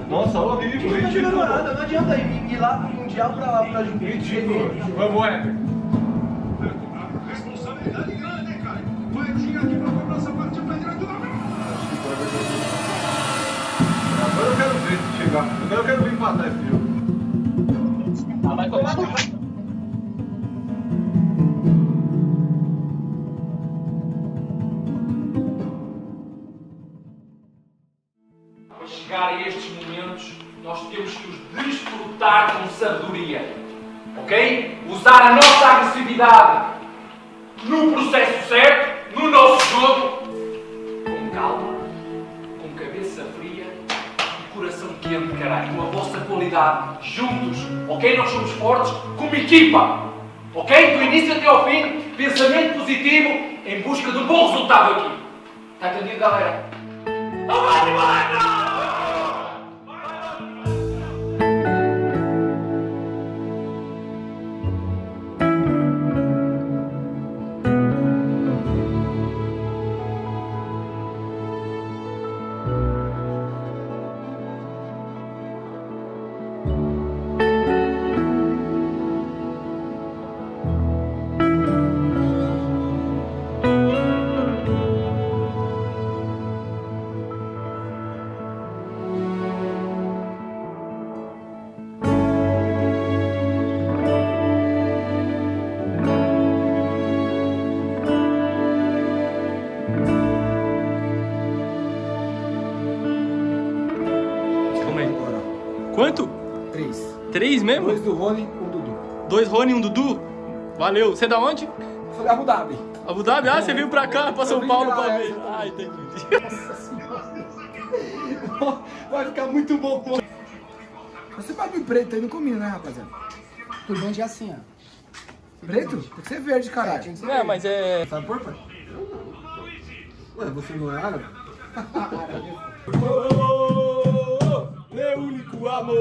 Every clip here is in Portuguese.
Nossa, horrível. Não tá jogando nada, não adianta ir lá pro Mundial pra ridículo. Vamos, Éder. Responsabilidade grande, né, cara? Vai chegar aqui pra cobrar essa partida pra direto na Agora eu quero ver se chegar. Agora eu quero ver empatar esse jogo. Vai começar. Para chegar a estes momentos, nós temos que os desfrutar com sabedoria. Ok? Usar a nossa agressividade no processo certo, no nosso jogo, com calma, com cabeça fria e coração quente, caralho, com a vossa qualidade, juntos, ok? Nós somos fortes como equipa, ok? Do início até ao fim, pensamento positivo em busca de um bom resultado aqui. Está entendido, galera? Vai! Quanto? 3. 3 mesmo? 2 do Rony, 1 do Dudu. 2 Rony e 1 Dudu? Valeu. Você é da onde? Sou de Abu Dhabi. Abu Dhabi? Ah, você veio pra cá, pra São Paulo pra ver. Ah, entendi. Nossa senhora. Vai ficar muito bom. Você pode vir preto aí, não combina, né, rapaziada? Tudo bem de assim, ó. Preto? Tem que ser verde, caralho. Não, mas é... Sabe por, pai? Ué, você não é árabe? Meu único amor.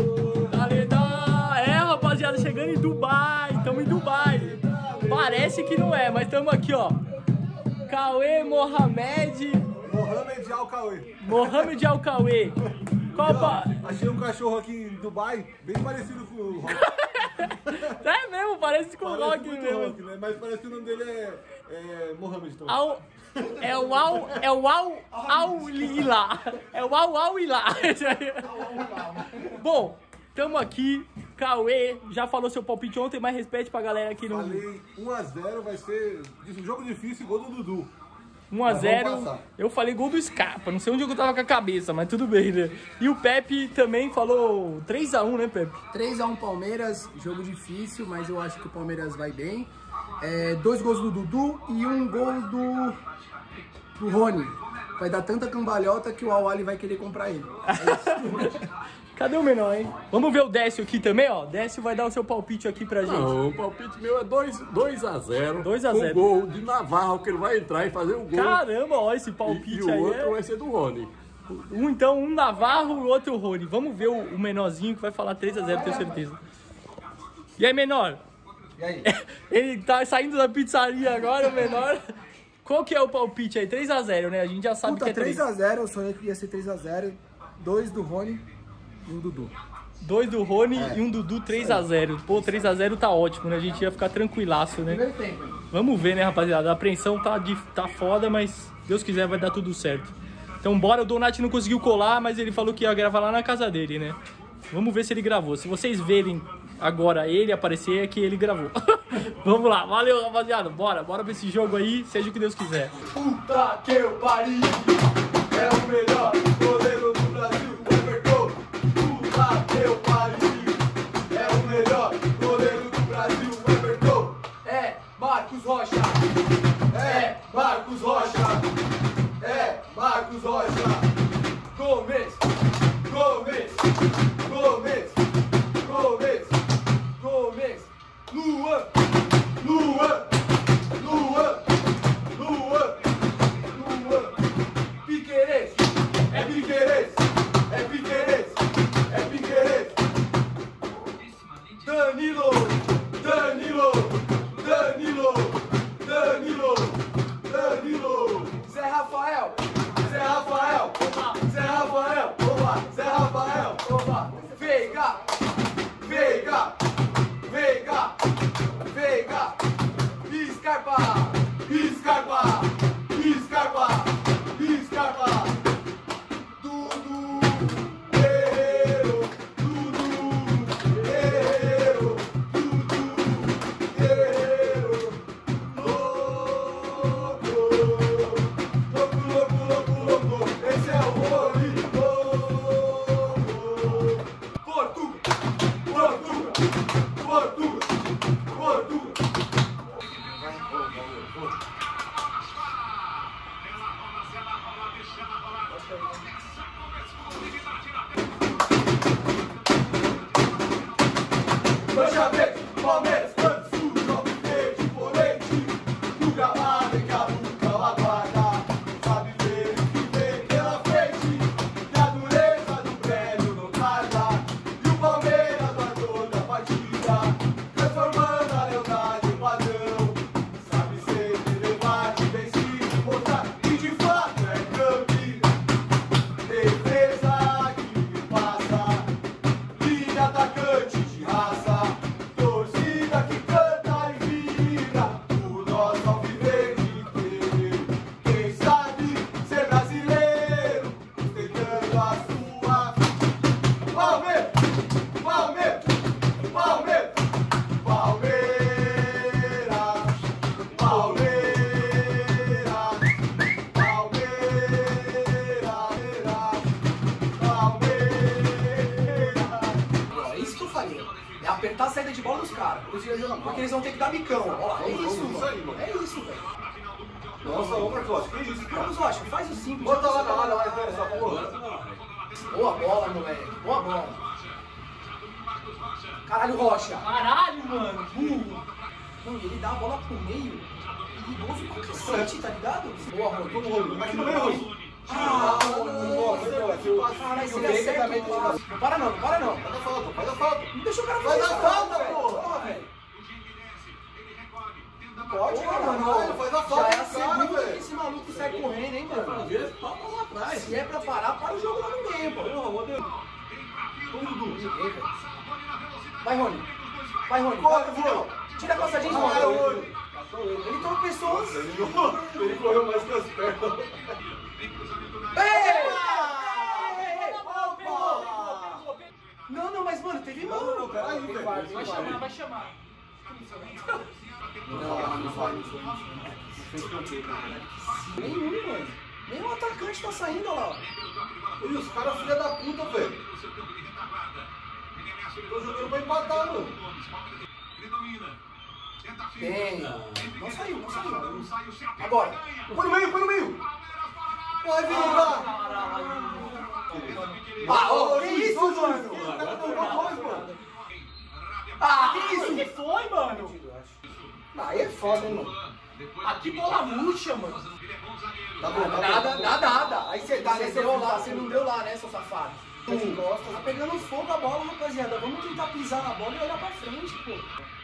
É, rapaziada, chegando em Dubai. Tamo em Dubai. Parece que não é, mas tamo aqui, ó. Cauê Mohamed Al-Cauê. Mohamed Al-Cauê. Achei um cachorro aqui em Dubai, bem parecido com o Rock. É mesmo, parece com o Rock mesmo. Rock, né? Mas parece que o nome dele é Mohamed também. É o Al-Ilá. É o Al-Ilá. Bom, tamo aqui. Cauê já falou seu palpite ontem, mas respeite pra galera aqui no... Falei 1-0, vai ser um jogo difícil, gol do Dudu. 1-0, eu falei gol do Scarpa, não sei onde eu tava com a cabeça, mas tudo bem, né? E o Pepe também falou 3-1, né, Pepe? 3-1 Palmeiras, jogo difícil, mas eu acho que o Palmeiras vai bem. 2 gols do Dudu e 1 gol do Rony. Vai dar tanta cambalhota que o Al-Ahly vai querer comprar ele. Cadê o menor, hein? Vamos ver o Décio aqui também, ó. Décio vai dar o seu palpite aqui pra gente. Não, o palpite meu é 2-0. 2-0. Com gol de Navarro, que ele vai entrar e fazer o gol. Caramba, ó, esse palpite e aí. o outro vai ser do Rony. Um Navarro e o outro Rony. Vamos ver o menorzinho que vai falar 3-0, tenho certeza. E aí, menor? E aí? Ele tá saindo da pizzaria agora, o menor. Qual que é o palpite aí? 3-0, né? A gente já sabe que é 3-0, eu sonhei que ia ser 3-0. 2 do Rony e 1 do Dudu. 2 do Rony e 1 Dudu, 3-0. Pô, 3-0 tá ótimo, né? A gente ia ficar tranquilaço, né? Primeiro tempo, hein? Vamos ver, né, rapaziada? A apreensão tá foda, mas Deus quiser vai dar tudo certo. Então bora, o Donati não conseguiu colar, mas ele falou que ia gravar lá na casa dele, né? Vamos ver se ele gravou. Se vocês verem agora ele aparecer, é que ele gravou. Vamos lá, valeu, rapaziada. Bora pra esse jogo aí, seja o que Deus quiser. Puta que eu pariu! É o melhor goleiro do Brasil, Everton! Puta que eu pariu! É o melhor goleiro do Brasil, Everton! É Marcos Rocha! É Marcos Rocha! É Marcos Rocha! Gomes! Gomes! Gomes! Gomes! Gomes! Luan! Luan! Luan! Luan! Luan! Piquerez! É Piquerez! É Piquerez! É Piquerez! Danilo! Danilo! Danilo! Danilo! Danilo! Zé Rafael! Zé Rafael! Zé Rafael! Zé Rafael! Palmeiras, quando surge o verde imponente, no gramado em que a luta o aguarda, sabe ver o que vem pela frente, e a dureza do prédio não tarda, e o Palmeiras vai toda a partida, transformando a lealdade em padrão, sabe sempre levar de vencido, mostrar que de fato é campeão. Defesa que passa, linha atacante de raça, torcida que canta e vibra, o nosso alviverde inteiro. Quem sabe ser brasileiro, tentando a sua vida. Palmeiras, Palmeiras, Palmeiras, Palmeiras, Palmeiras, É isso que eu falei. É apertar a saída de bola dos caras. Porque eles vão ter que dar bicão. Ó lá, é isso, mano. É isso, velho. Nossa, ô Marcos, que isso, cara? Vamos, Rocha, faz o simples. Bota lá na área, vai ver essa porra. Boa bola, moleque. Boa bola. Caralho, Rocha. Caralho, mano. Burro. Não, e ele dá a bola pro meio. Perigoso pra cacete, tá ligado? Boa, Rony. Aqui no meio, Rony. Ah, caralho, se ele acerta. Não para não, não para não. Faz a falta, faz a falta. Não deixa o cara Faz fazer a isso, falta, velho. porra. velho. Pode, Mano, caralho, faz a já falta, é a cara, segunda que velho. esse maluco sai correndo, hein, mano? Se é pra parar, para o jogo lá no meio, pô. Vai, Rony. Vai, Rony. Corre, Vai, Rony. Tira a passadinha de Vai, Rony. Rony. Ele tropeçou antes. Ele correu mais que as pernas. Ei! Não, mas, mano, teve mano. Peraí, velho. Vai chamar, vai chamar. Não vai. Nenhum, mano. Nenhum atacante tá saindo, olha lá. E os caras filha da puta, velho. Tô jogando pra empatar, mano. Bem. Não saiu. Agora. Põe no meio. Vai, Vila. Ah, que isso, mano? Ah, que isso? Que foi, mano? Aí é foda, hein, mano? Aqui bola murcha, mano. Tá bom, Nada. Aí você deu lá, você não deu lá, né, seu safado? Tá pegando fogo a bola, rapaziada. Vamos tentar pisar na bola e olhar pra frente, pô.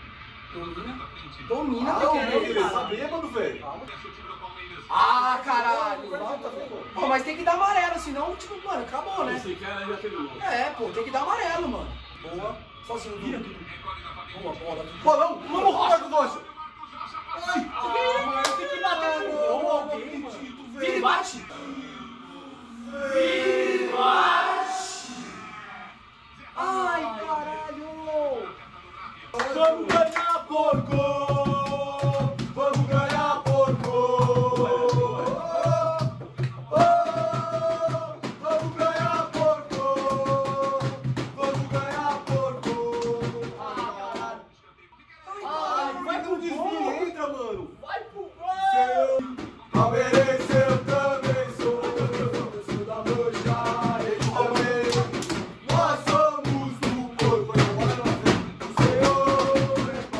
Domina, pequeno. Ele tá bêbado, velho. Ah, caralho. Pô, mas tem que dar amarelo, senão, tipo, mano, acabou, né? Esse cara já fez o gol. É, pô, tem que dar amarelo, mano. Boa. Sozinho, vira tudo. Boa bola. Bolão, vamos roubar com Rocha. Mano, tem que bater no gol alguém, mano. Vira e bate. Ai, caralho. Vamos ganhar, porco! Vamos ganhar, porco! Vamos ganhar, porco! Vamos ganhar, porco! Ai, vai pro desvio, entra, mano! Vai pro gol! Palmeirense, eu também sou. Eu sou da mancha, ele também. Nós somos do porco. O Senhor é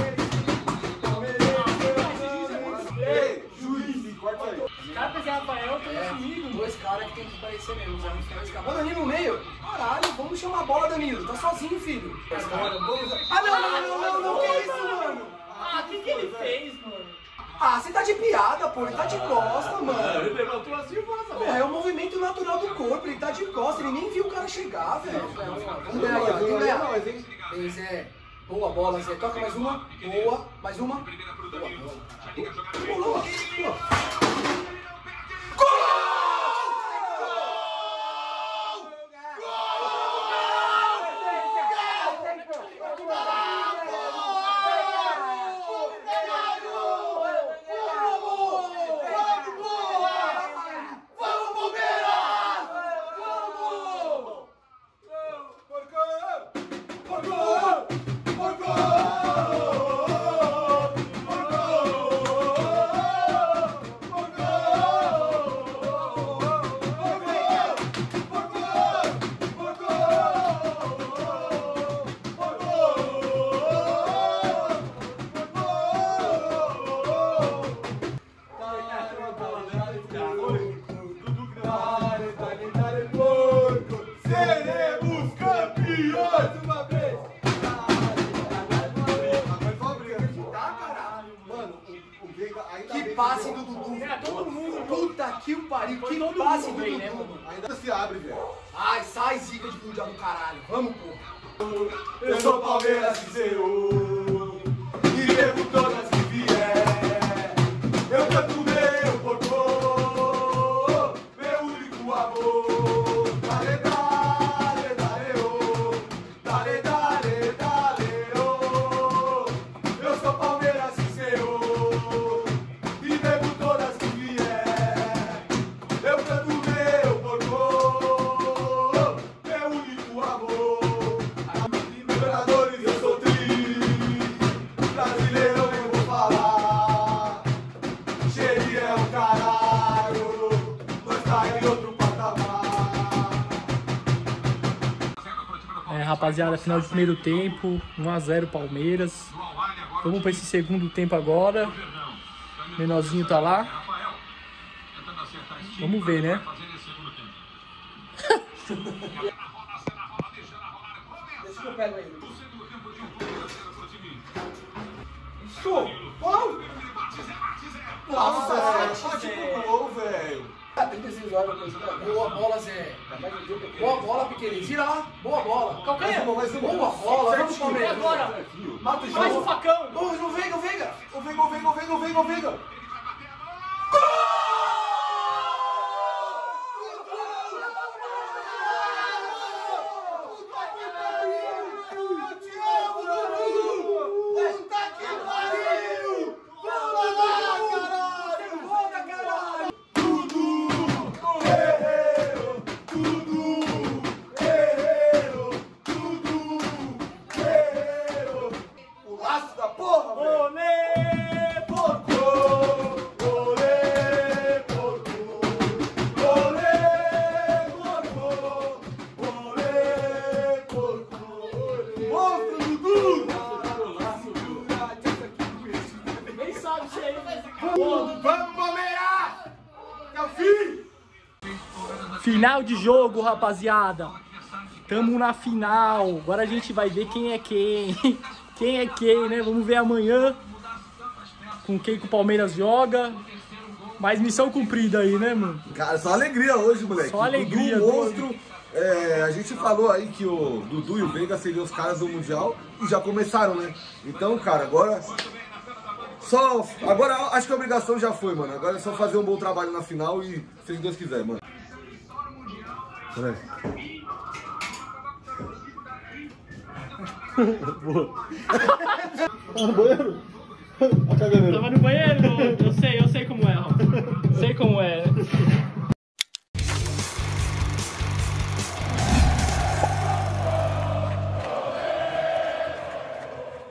palmeirense. Ei, juiz, corta aí. Os caras pensam Rafael, estão comigo. Dois caras que tem que parecer mesmo. Ô, Danilo no meio. Caralho, vamos chamar a bola, Danilo. Tá sozinho, filho. Ah, não, que isso, mano? Ah, o que ele fez, mano? Ah, você tá de piada, pô. Ele tá de costa, mano. Ele levantou assim e passa, Pô, é o movimento natural do corpo. Ele tá de costa. Ele nem viu o cara chegar, velho. Vamos ganhar aí, ó. Tem que ganhar. Bem, Zé. Boa bola, Zé. Toca mais uma. Boa. Mais uma. Boa, boa. Boa. Seremos campeões uma vez. Agora só briga. Tá, caralho. Mano, o Veiga ainda Que bem passe que do Dudu. É, todo mundo. Puta que o pariu. Foi Que todo passe mundo do bem, né, Dudu. mano? ainda se abre, velho. Ai, sai zica de mundial do caralho. Vamos, porra. Eu sou Palmeiras sincero. E levo todas que vier. Eu canto meu porcô, meu único amor. Dale, dale, dale, oh. Dale, dale, dale, oh. Eu sou Palmeiras sincero. E levo todas que vier. Eu canto meu porcô, meu único amor. Libertadores, eu sou tri. Brasileirão eu vou falar. Xeri é o caralho. Nós tá em outro patamar. É, rapaziada, final de primeiro tempo, 1-0 Palmeiras. Vamos para esse segundo tempo agora. O menorzinho tá lá. Vamos ver, né? Deixa que eu pego aí. Nossa, é tipo gol, velho. 36 horas. Boa bola, Zé. Boa bola, pequenininho. Gira lá. Boa bola. Calcanhar. Boa bola. Vamos, Palmeiras. Agora. Mata o Mais um jogo. facão. O Veiga, o Veiga. O Veiga, o Veiga, o Veiga, o Veiga, o Veiga. Nem sabe se é Vamos, Palmeiras! É o fim! Final de jogo, rapaziada. Tamo na final. Agora a gente vai ver quem é quem. Quem é quem, né? Vamos ver amanhã com quem que o Palmeiras joga. Mas missão cumprida aí, né, mano? Cara, só alegria hoje, moleque. Só alegria, Dudu, monstro. É, a gente falou aí que o Dudu e o Veiga seriam os caras do Mundial e já começaram, né? Então, cara, agora acho que a obrigação já foi, mano. Agora é só fazer um bom trabalho na final e se Deus quiser, mano. Peraí. Tava no banheiro? Eu sei,